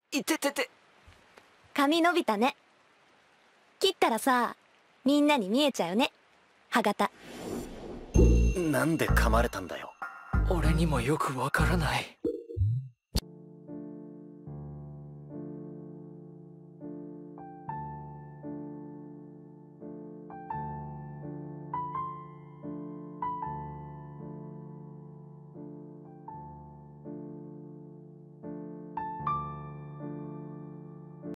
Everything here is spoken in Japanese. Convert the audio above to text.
いててて。 髪伸びたね。切ったらさ、みんなに見えちゃうね、歯型。 なんで噛まれたんだよ。 俺にもよくわからない。